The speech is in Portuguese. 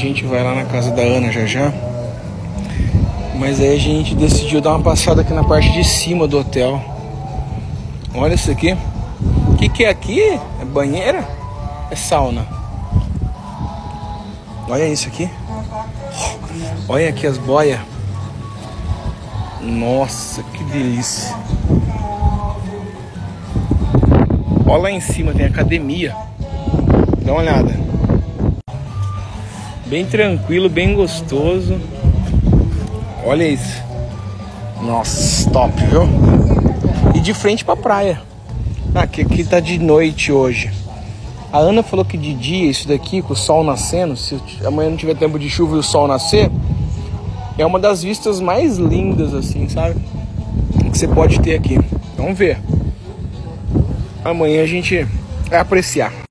gente vai lá na casa da Ana já já. Mas aí a gente decidiu dar uma passada aqui na parte de cima do hotel. Olha isso aqui. O que é aqui? É banheira? É sauna. Olha isso aqui. Olha aqui as boias. Nossa, que delícia. Olha lá em cima, tem academia. Dá uma olhada. Bem tranquilo, bem gostoso. Olha isso. Nossa, top, viu? E de frente pra praia. Aqui tá de noite hoje. A Ana falou que de dia, isso daqui, com o sol nascendo, se amanhã não tiver tempo de chuva e o sol nascer, é uma das vistas mais lindas, assim, sabe? Que você pode ter aqui. Vamos ver. Amanhã a gente vai apreciar.